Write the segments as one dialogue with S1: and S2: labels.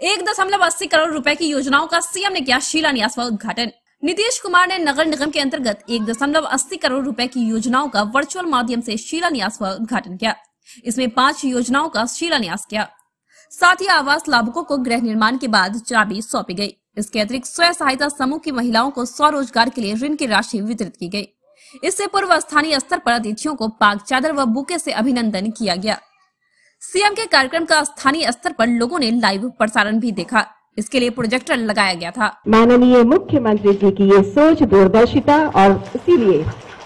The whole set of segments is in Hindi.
S1: 1.80 करोड़ रुपए की योजनाओं का सीएम ने किया शिलान्यास व उद्घाटन। नीतीश कुमार ने नगर निगम के अंतर्गत 1.80 करोड़ रुपए की योजनाओं का वर्चुअल माध्यम से शिलान्यास व उद्घाटन किया। इसमें 5 योजनाओं का शिलान्यास किया। साथ ही आवास लाभुकों को गृह निर्माण के बाद चाबी सौंपी गई। इसके अतिरिक्त स्वयं सहायता समूह की महिलाओं को स्वरोजगार के लिए ऋण की राशि वितरित की गई। इससे पूर्व स्थानीय स्तर पर अतिथियों को पाक चादर व बुके से अभिनंदन किया गया। सीएम के कार्यक्रम का स्थानीय स्तर पर लोगों ने लाइव प्रसारण भी देखा। इसके लिए प्रोजेक्टर लगाया गया था।
S2: माननीय मुख्यमंत्री जी की ये सोच, दूरदर्शिता और इसीलिए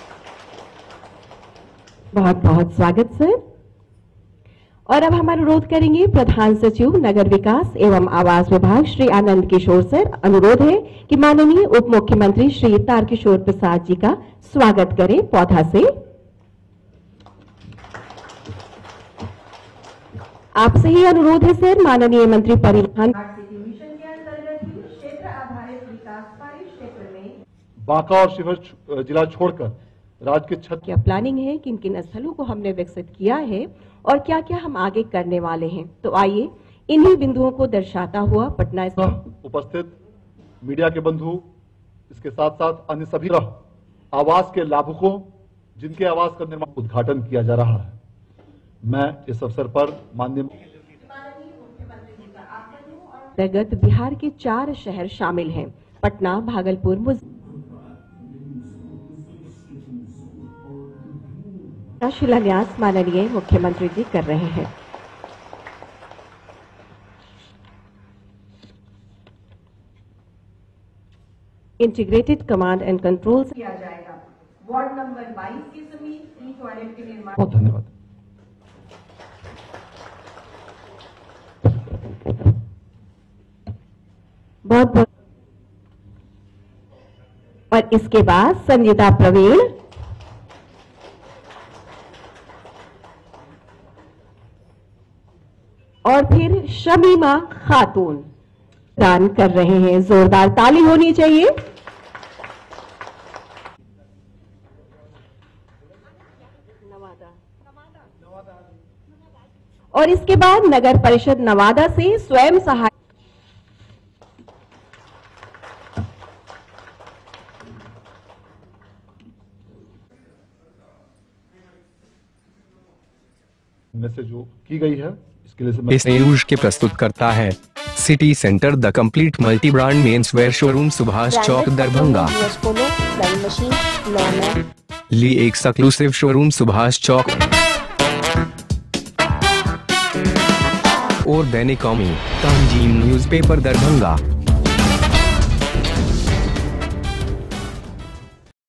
S2: बहुत बहुत स्वागत सर। और अब हम अनुरोध करेंगे प्रधान सचिव नगर विकास एवं आवास विभाग श्री आनंद किशोर सर। अनुरोध है कि माननीय उप मुख्यमंत्री श्री तारकिशोर प्रसाद जी का स्वागत करें पौधा से। आपसे ही अनुरोध है सर। माननीय मंत्री परिवहन मिशन के अंतर्गत क्षेत्र आधारित विकास कार्य क्षेत्र में
S3: बांका और शिवहर जिला छोड़कर राज्य के छत
S2: क्या प्लानिंग है, किन किन स्थलों को हमने विकसित किया है और क्या क्या हम आगे करने वाले हैं। तो आइए इन्हीं बिंदुओं को दर्शाता हुआ पटना
S3: उपस्थित मीडिया के बंधु, इसके साथ साथ अन्य सभी आवास के लाभुकों जिनके आवास का निर्माण उद्घाटन किया जा रहा है, मैं इस अवसर पर माननीय
S2: अंतर्गत बिहार के 4 शहर शामिल हैं। पटना, भागलपुर, शिलान्यास माननीय मुख्यमंत्री जी कर रहे हैं। इंटीग्रेटेड कमांड एंड कंट्रोल किया जाएगा। वार्ड नंबर 22 के समीप ई टॉयलेट के निर्माण।
S3: बहुत धन्यवाद।
S2: बहुत बहुत। और इसके बाद संजीता प्रवीण और फिर शमीमा खातून दान कर रहे हैं। जोरदार ताली होनी चाहिए। और इसके बाद नगर परिषद नवादा से स्वयं सहायता
S3: में से जो की गई है इसके लिए
S4: इस न्यूज के प्रस्तुत करता है city centre the complete multi brand men's wear showroom, Subhash Chowk, Darbhanga. Lee exclusive showroom, Subhash Chowk. और दैनिक कौमी, तंजीम न्यूज़पेपर, दरभंगा।